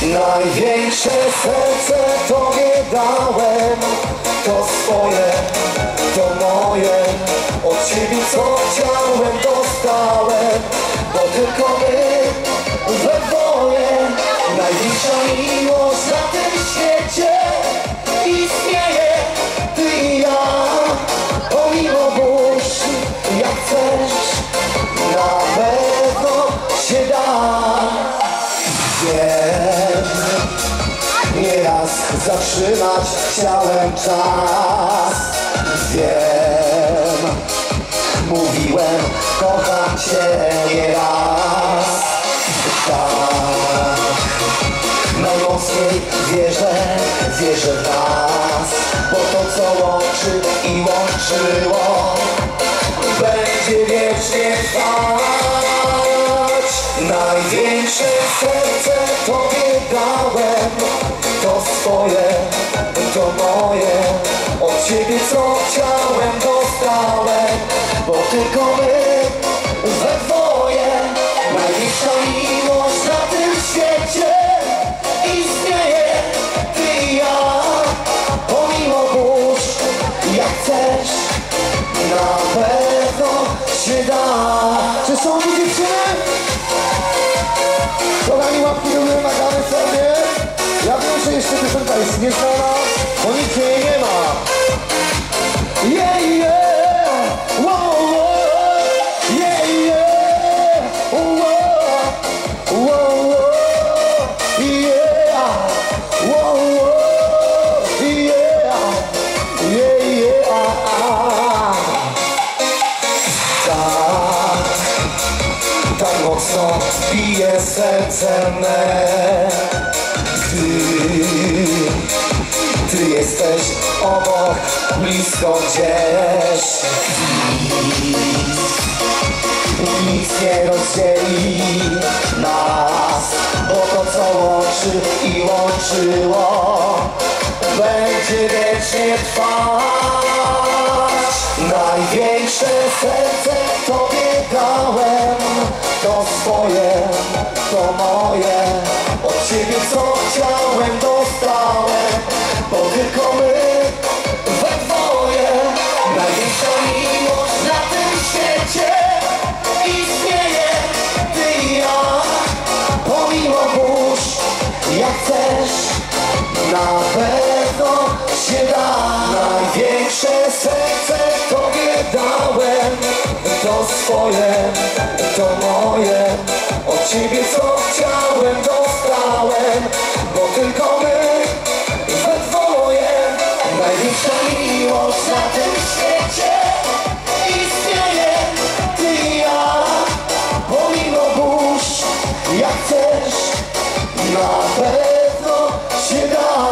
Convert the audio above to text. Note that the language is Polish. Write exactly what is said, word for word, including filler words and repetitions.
Największe serce Tobie dałem, to swoje, to moje. Od Ciebie co chciałem dostałem, bo tylko my we dwoje. Największa miłość na tym świecie istnieje, Ty i ja. Pomimo burz, jak chcesz, na pewno się da. Wiem, nieraz zatrzymać chciałem czas. Wiem, mówiłem, kocham Cię nieraz. Tak, najmocniej wierzę, wierzę w nas, bo to co łączy i łączyło będzie wiecznie trwać. Największe serce Tobie dałem, to swoje, to moje. Od Ciebie co chciałem dostałem, bo tylko my we dwoje. Największa miłość na tym świecie istnieje, Ty i ja. Pomimo burz, jak chcesz, na pewno się da. Czy są tu dziewczyny? Kochani, łapki do góry, magamy sobie. Ja wiem, że jeszcze piosenka jest nieznana, bo nikt jej nie ma. Yeah, yeah, wow, wow, yeah, yeah, wow, wow, yeah, wow, yeah, yeah, yeah. Tak, tak mocno bije serce me, gdy Ty jesteś obok, blisko gdzieś. Nic nie rozdzieli nas, bo to co łączy i łączyło będzie wiecznie trwać. Największe serce Tobie dałem, to swoje, to moje. Od Ciebie co chciałem dostałem, bo tylko my we dwoje. Największa miłość na tym świecie istnieje, Ty i ja. Pomimo burz, jak chcesz, na pewno się da. Największe serce Tobie dałem, to swoje, to moje. Od Ciebie co chciałem dostałem, bo tylko my we dwoje. Największa miłość na tym świecie istnieje, Ty i ja. Pomimo burz, jak chcesz, na pewno się da.